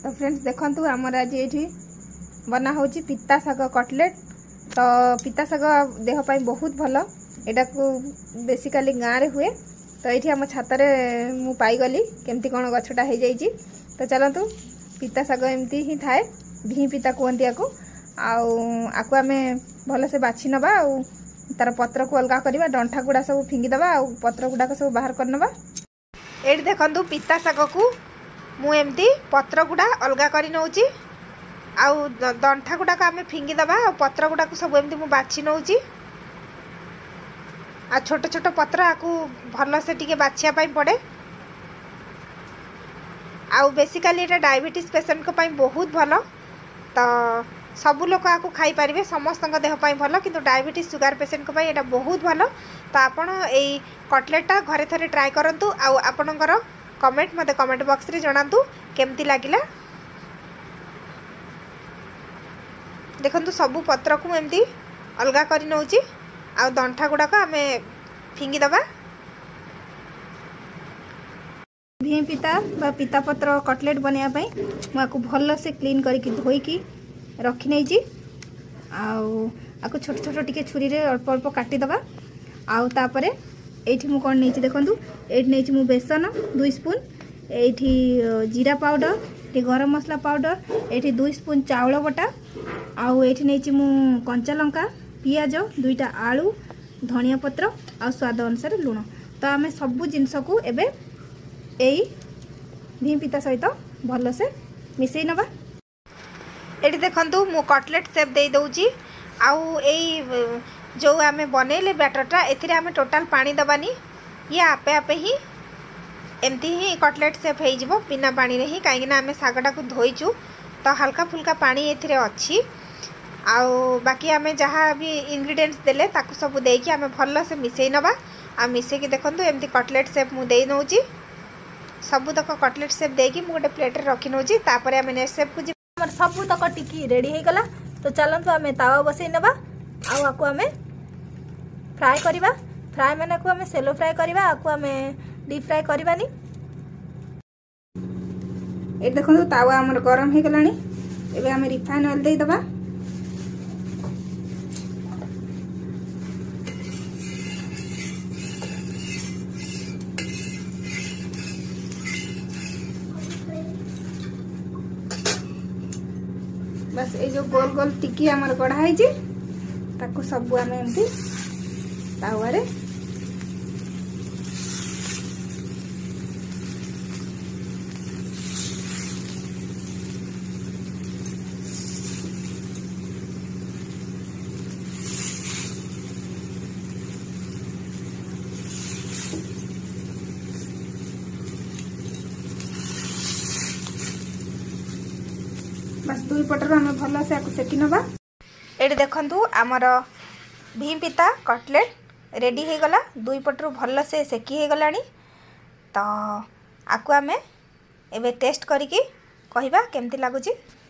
तो फ्रेंड्स देखंतु हमर आज एठी बना होची पिता साग कटलेट। तो पिता साग देह पाई बहुत भलो। एटा को बेसिकली गाँव रे हुए। तो ये आम छात मु पाई गली केमती कौन गछटा हो जाइए। तो चलतु पिता साग एमती ही थाए भी पिता कहती आपको आम भल से बाछि नबा आ तार पत्र को अलग करवा डंठा गुड़ा सब फिंगीदबा आ पत्र गुड़ाक सब बाहर करनबा। ये देखंतु पिता साग को मुझे पत्र गुड़ा अलग कर नौची आउ डंठा गुड़ाक आम फिंगीदबा आ पत्र गुड़ाक सब एमती मु बाछि नौची आ छोट छोट पत्र आपको भल से टिके बाछिया पड़े। आउ बेसिकली ये डायबिटीज पेसेंट को पाई बहुत भल। तो सबू लोक आपको खाई पारे समस्त देह पाई भल किंतु डायबिटीज सुगार पेसेंट को पाई ये बहुत भल। तो आपण यही कटलेटा घरे थे ट्राए करूँ आपणकर कमेंट मते कमेंट बॉक्स रे जणातु केमती लागिला। देखंतु सबू पत्र को एमती अलगा कर नौची आ दंठा गुड़ाक आम फिंगीदबा। भी पिता बा पिता पत्र कटलेट बनवाई मुझे भल से क्लीन करके धोईकी रखी नहीं आपको छोट छोट टिके छुरी रे अल्प अल्प काटिदबा। आउ तापरे एठी मु कोन नहीं देखंतु एठी नहीं मु बेसन 2 स्पून, एठी जीरा पाउडर, एठी गरम मसला पाउडर, एठी 2 स्पून चाउल बटा, आउ एठी नहीं मु कंचा लंका, पियाज, 2टा आलू, धनिया पत्र आ स्वाद अनुसार लुण। तो आम सबू जिनस को एबे एई भी पिता सहित भल से मिसई नबा। एठी देखंतु मु कटलेट शेप दे दउची आउ एई जो आम बनैले बैटरटा एथिरे आम टोटाल पानी दबानी। ये आपे आपे ही एमती ही कटलेट शेप हो जिवो बिना पानी रे ही कहीं आम सागटा को धोईचु। तो हल्का फुल्का पानी एथिरे अच्छी आउ बाकी आम जहाँ भी इंग्रेडिएंट्स देले ताकू सब देकी आम भल से मिसई नबा। आ मिसेकी देखंतु एमती कटलेट शेप मु दे नउची सबू तक कटलेट शेप देकी मु गोटे प्लेट रे रखी नउची। तापर आम नेक्स्ट शेप को हमर सबू तक टिकी रेडी हो गला। तो चलंतु आम तावा बसई नबा आउ आकु आम फ्राए करवा। फ्राए माने को आम सेलो फ्राए करवा आकु आम डीप फ्राए करवानी। ये देखो तावा हमर गरम हो गलानी। एबे आम रिफाइन ऑयल दे दबा। बस ये जो गोल गोल टिकी आमर गढ़ा है ताकू सब आम एमती तावा रे बस दुई पटर आम भल से सेकी नबा। ये देखंतु आमर भी पिता कटलेट रेडी हो गला। दुई पटर भल से सेकी हो गलानी। तो आपको आम एबे टेस्ट करिकी कहिबा केमती लागुची।